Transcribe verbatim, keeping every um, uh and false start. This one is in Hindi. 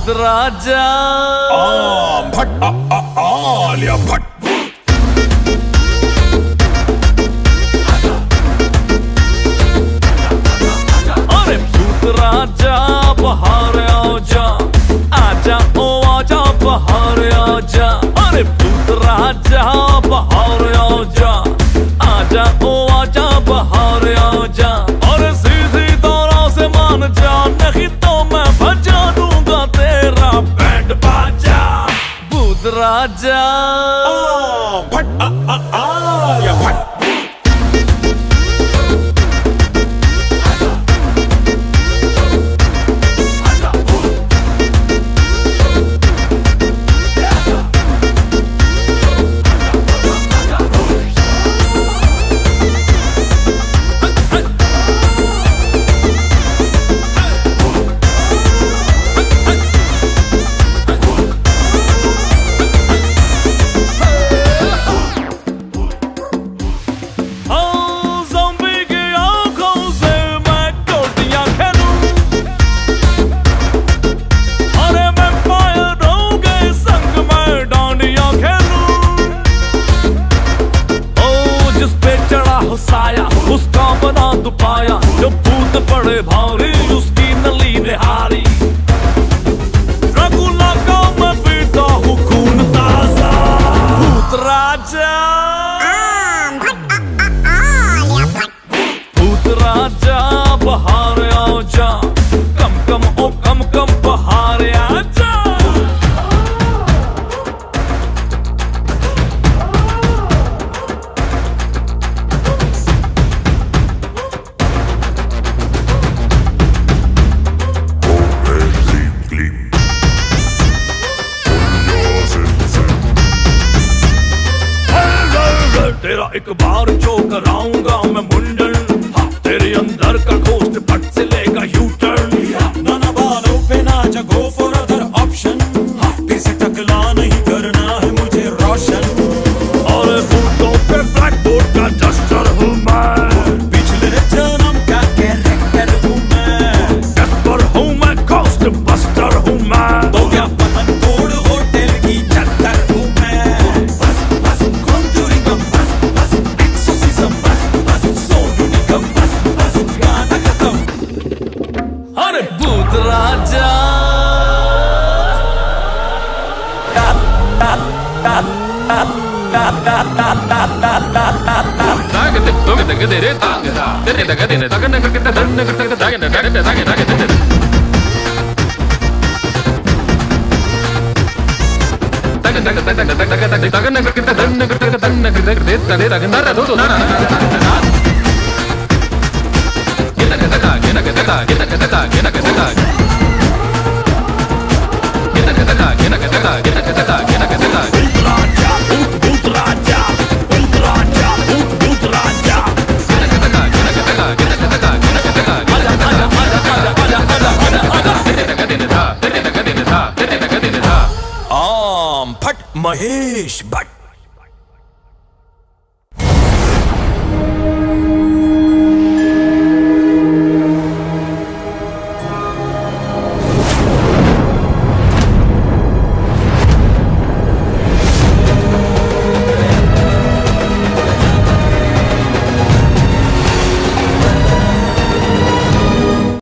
भूत राजा भट आलिया भट। अरे भूत राजा बाहर आजा, आजा ओ आजा बाहर आजा। अरे भूत राजा बाहर आजा, आजा ओ आजा बाहर आजा। और सीधी तरह से मान जा, नहीं तो मैं बजा दूंगा तेरा बैंड बाजा। भूत राजा भट आलिया भट। साया उसका बना तू पाया, जो भूत पड़े भारी उसकी नली निहारी। रघुला का मैं पीता हूँ खून ताजा। भूत राजा भूत राजा बाहर आजा, कम कम ओ कम कम बाहर आजा। तेरा एक बार जो कराऊंगा मैं मुंडन, हाँ, तेरे अंदर का घोस्ट फट से लेगा यू टर्न। नाना बालों पे नाचा, गो फॉर अदर ऑप्शन। किसी टकला नहीं करना है मुझे रोशन। और बूटों पे ब्लैक बोर्ड का डस्टर हूँ मैं, पिछले जन्म का कैरेक्टर हूँ मैं। डस्टर हूँ मैं, घोस्ट बस्टर हूँ मैं। तो क्या पतन तोड़ होटल की चद्दर हूँ मैं। बस बस कॉन्जूरिंग बस बस एक्सोर्सिज्म बस बस सो यूनिक बस बस गाना खत्म। अरे भूत राजा आम फट महेश।